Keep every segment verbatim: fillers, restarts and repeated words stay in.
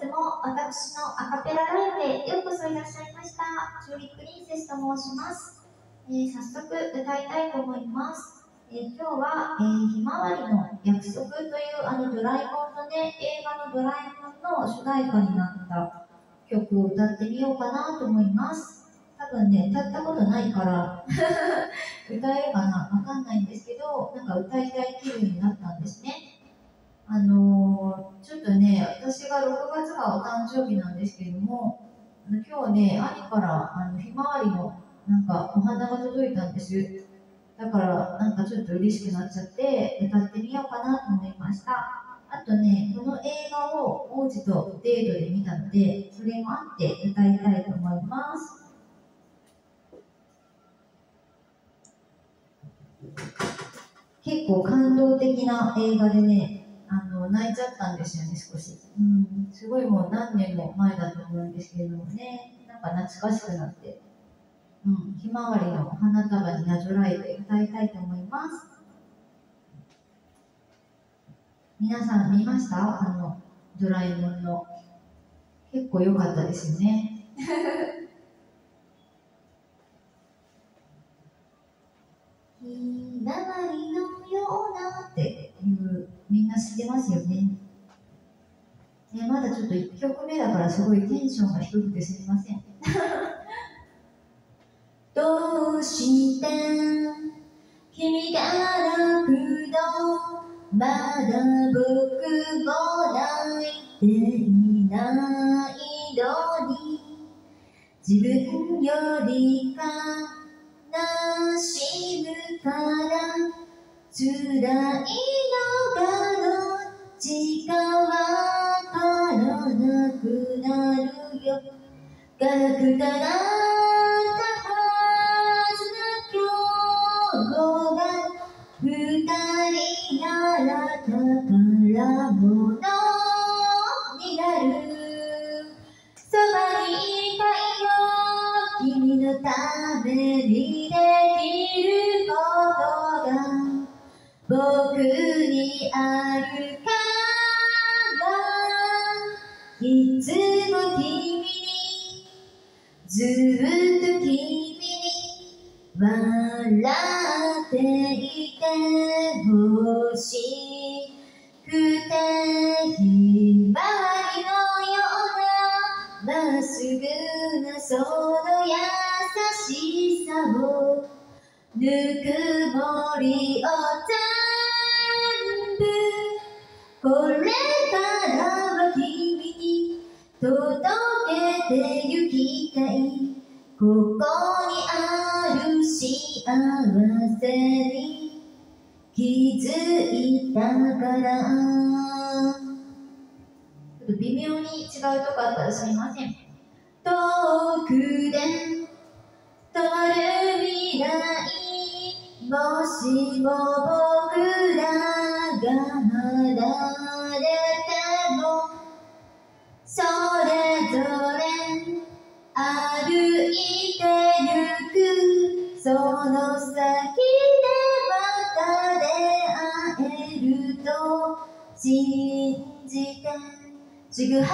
日も私のアカペラライブへようこそいらっしゃいました。チューリップリンセスと申します。えー、早速歌いたいと思います。えー、今日は、えー、ひまわりの約束というあのドラえもんのね、映画のドラえもんの主題歌になった曲を歌ってみようかなと思います。多分ね、歌ったことないから歌えるかなわかんないんですけど、なんか歌いたい気分になったんですね。あのー、ちょっとね、私がろくがつがお誕生日なんですけれども、今日ね、兄からあのひまわりのなんかお花が届いたんです。だからなんかちょっと嬉しくなっちゃって歌ってみようかなと思いました。あとね、この映画を王子とデートで見たので、それもあって歌いたいと思います。結構感動的な映画でね、あの泣いちゃったんですよね、少し。うん、すごいもう何年も前だと思うんですけれどもね、なんか懐かしくなって、うん、ひまわりの花束になぞらえて歌いたいと思います。皆さん見ました？あのドラえもんの。結構良かったですよね。ひまわりのようなっていうみんな知ってますよね。ね、まだちょっといっきょくめだからすごいテンションが低くてすみません。どうして君が泣くの？まだ僕も泣いていないのに、自分より悲しむから辛いのがどっちかわからなくなるよ。ガラクタだったはずな今日が二人なら宝物になる。そばにいたいよ君のためにできることが僕にあるからいつも君にずっと君に笑っていてほしくて、ひまわりのようなまっすぐなその優しさをぬくもりを全部これからは君に届けてゆきたい。ここにある幸せに気づいたからちょっと微妙に違うとこあったらすみません。遠くで止まる未来、もしも僕らが離れてもそれぞれ歩いてゆくその先でまた出会えると信じてちぐはぐな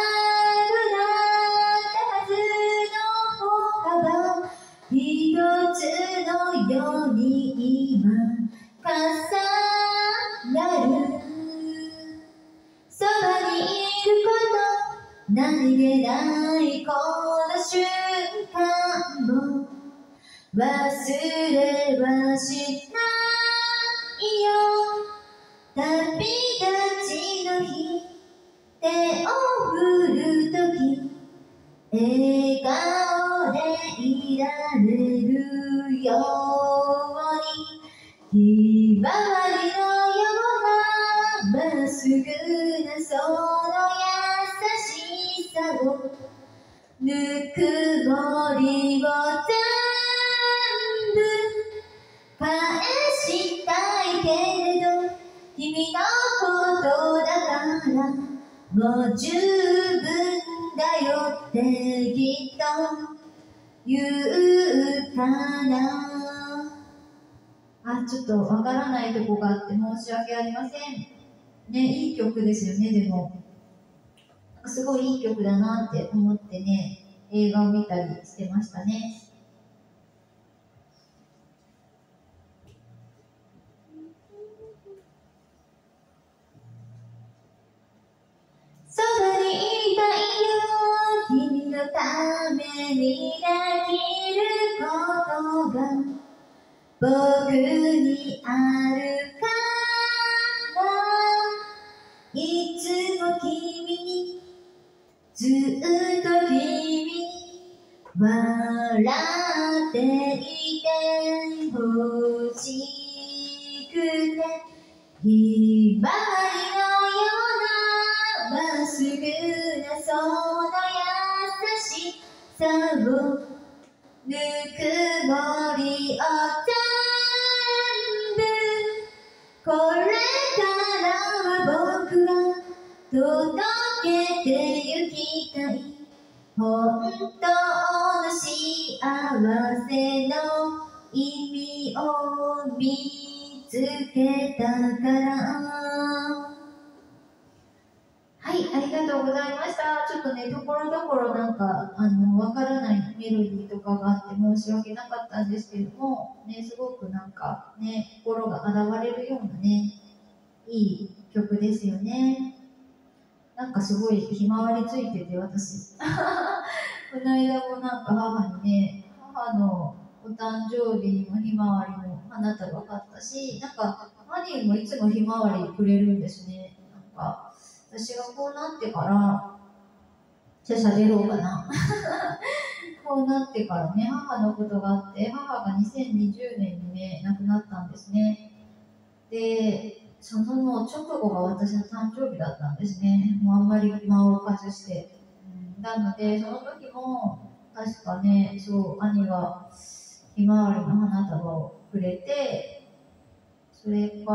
ったはずの歩幅一つのように今重なる。そばにいること何気ないこの瞬間も忘れはしないよ。旅立ちの日手を振るとき笑顔でいられるように、ひまわりのようなまっすぐなその優しさをぬくもりを全部返したいけれど君のことだからもう十分だよってきっと言うかな。あ、ちょっとわからないとこがあって申し訳ありません。ね、いい曲ですよね、でも。 かすごいいい曲だなって思ってね、映画を見たりしてましたね。そばにいたいよ、君のためにできることが僕にあるからいつも君にずっと君に笑っていてほしくて、ひまわりのようなまっすぐなその優しさをぬくもりを全部これからは僕が届けてゆきたい本当の幸せの意味を見つけたからはい、ありがとうございました。ちょっとね、ところどころなんか、あの、わからないメロディーとかがあって申し訳なかったんですけども、ね、すごくなんかね、心が洗われるようなね、いい曲ですよね。なんかすごいひまわりついてて、私。この間もなんか母にね、母のお誕生日にもひまわりの花束買ったし、なんか、兄もいつもひまわりくれるんですね。なんか私がこうなってから、じゃあ喋ろうかな。こうなってからね、母のことがあって、母がにせんにじゅうねんにね、亡くなったんですね。で、その直後が私の誕生日だったんですね。もうあんまり間を置かずして。うん、なので、その時も、確かね、そう、兄がひまわりの花束をくれて、それから、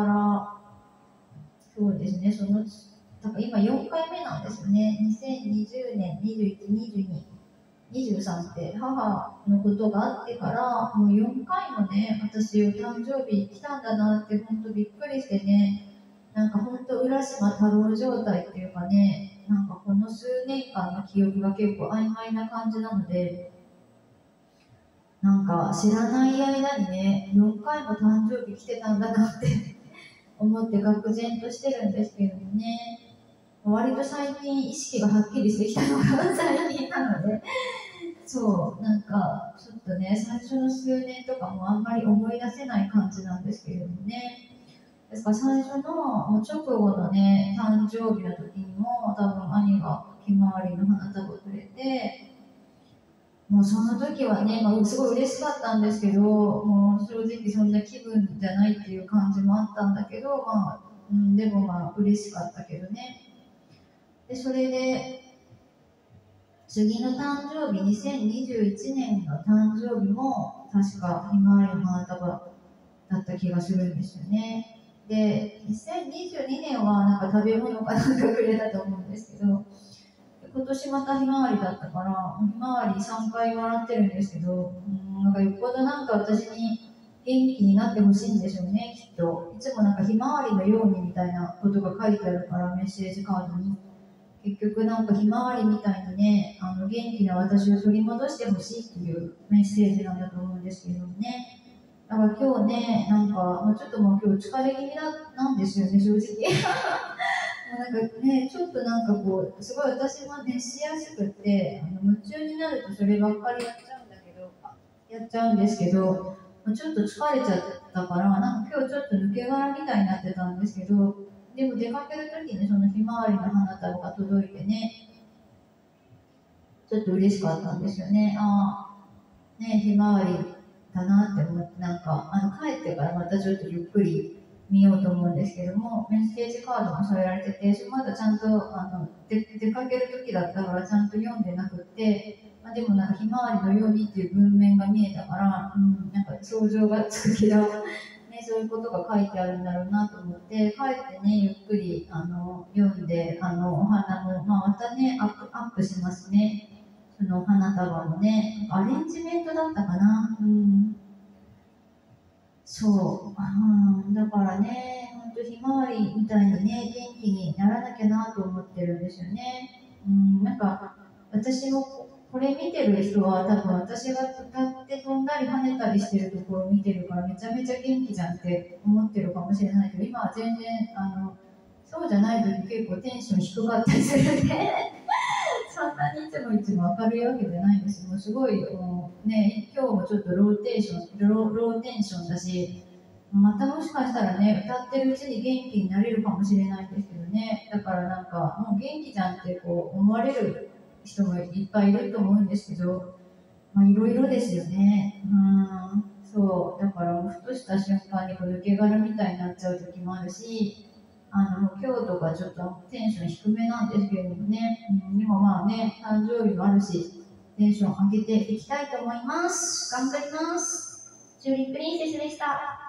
そうですね、その、だから今よんかいめなんですよね。にせんにじゅうねん、にじゅういち、にじゅうに、にじゅうさんって母のことがあってから、もうよんかいもね、私お誕生日来たんだなって本当びっくりしてね、なんか本当浦島太郎状態っていうかね、なんかこの数年間の記憶が結構曖昧な感じなので、なんか知らない間にね、よんかいも誕生日来てたんだなって思って愕然としてるんですけどもね。割と最近意識がはっきりしてきたのが最近なので、そう、なんかちょっとね、最初の数年とかもあんまり思い出せない感じなんですけれどもね。ですから最初のもう直後のね、誕生日の時にも多分兄がひまわりの花束をくれて、もうその時はね、まあ、すごい嬉しかったんですけど、もう正直そんな気分じゃないっていう感じもあったんだけど、まあ、うん、でもまあ嬉しかったけどね。で、それで、次の誕生日、にせんにじゅういちねんの誕生日も、確かひまわりの花束だった気がするんですよね。で、にせんにじゅうにねんはなんか食べ物かなんかくれたと思うんですけど、今年またひまわりだったから、ひまわりさんかいもらってるんですけど、うん、なんかよっぽどなんか私に元気になってほしいんでしょうね、きっと。いつもなんかひまわりのようにみたいなことが書いてあるから、メッセージカードに。結局なんかひまわりみたいにね、あの元気な私を取り戻してほしいっていうメッセージなんだと思うんですけどもね。だから今日ね、なんか、まあ、ちょっともう今日疲れ気味ななんですよね、正直。なんかね、ちょっとなんかこう、すごい私も熱しやすくって、あの夢中になるとそればっかりやっちゃうんだけど、やっちゃうんですけど、ちょっと疲れちゃったから、なんか今日ちょっと抜け殻みたいになってたんですけど、でも出かけるときにそのひまわりの花束が届いてね、ちょっと嬉しかったんですよね。ああ、ね、ひまわりだなって思って、なんか、あの帰ってからまたちょっとゆっくり見ようと思うんですけども、メッセージカードも添えられてて、まだちゃんとあの出出かけるときだったからちゃんと読んでなくって、まあ、でもなんかひまわりのようにっていう文面が見えたから、うん、なんか想像がつくけど、ね、そういうことが書いてあるんだろうなと思って、帰ってね、ゆっくりあの読んで、あのお花も、まあ、またねアップ、アップしますね。その花束もね、アレンジメントだったかな。うん、そう、うん、だからね、ほんとひまわりみたいにね、元気にならなきゃなと思ってるんですよね。 うん、なんか私もこれ見てる人は多分私が歌って飛んだり跳ねたりしてるところを見てるからめちゃめちゃ元気じゃんって思ってるかもしれないけど、今は全然あのそうじゃない時結構テンション低かったりするんでそんなにいつもいつも明るいわけじゃないんです。もうすごいもう、ね、今日もちょっとローテーションローローテンションだし、またもしかしたらね、歌ってるうちに元気になれるかもしれないんですけどね。だからなんか、もう元気じゃんってこう思われる人もいっぱいいると思うんですけど、まあいろいろですよね。うん、そう。だからもうふとした瞬間にこう抜け殻みたいになっちゃう時もあるし、あの、今日とかちょっとテンション低めなんですけれどもね。うん、でもまあね、誕生日もあるし、テンション上げていきたいと思います。頑張ります。チューリッププリンセスでした。